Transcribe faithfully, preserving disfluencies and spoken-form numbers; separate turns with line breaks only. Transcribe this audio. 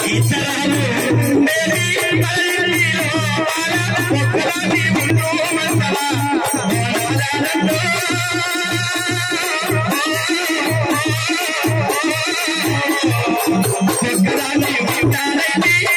ఇతరాలు Mary పల్లెల్లో బాల ఒక్కరాని ఉంటూ మంటలా మోనాలంటూ ఒక్కరాని ఉంటారండి